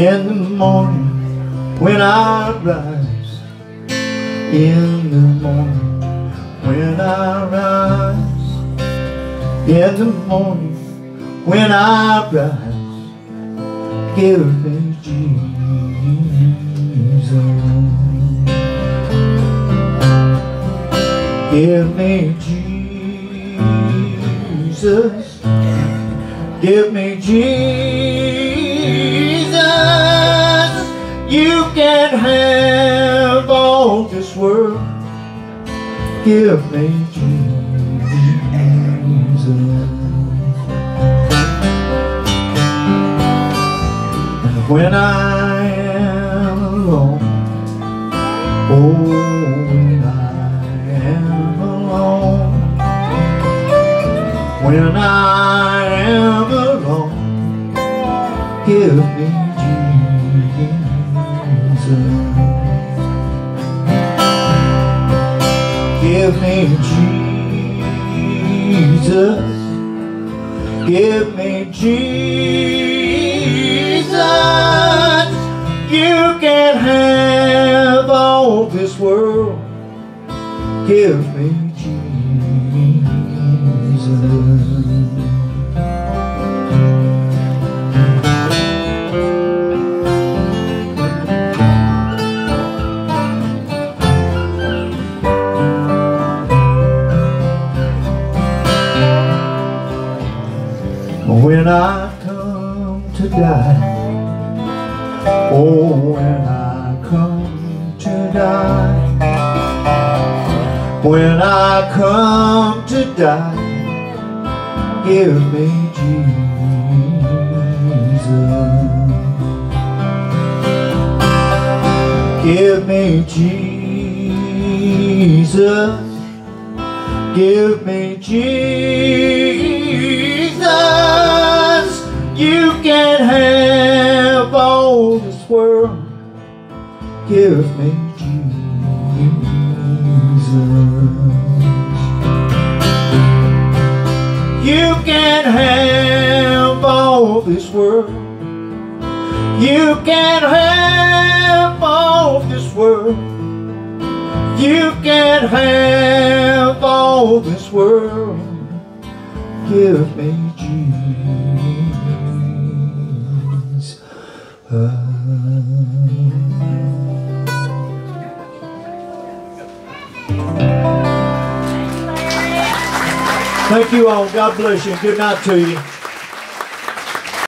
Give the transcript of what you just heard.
In the morning when I rise, in the morning when I rise, in the morning when I rise, give me Jesus, give me Jesus, give me Jesus. You can have all this world, give me Jesus. And when I am alone, oh, when I am alone, when I am alone, give me Jesus, give me Jesus, give me Jesus. You can have all this world, give me Jesus. When I come to die, oh, when I come to die, when I come to die, give me Jesus, give me Jesus, give me Jesus. You can have all this world, give me Jesus. You can have all this world, you can have all this world, you can have all this world, give me Jesus. Thank you all. God bless you. Good night to you.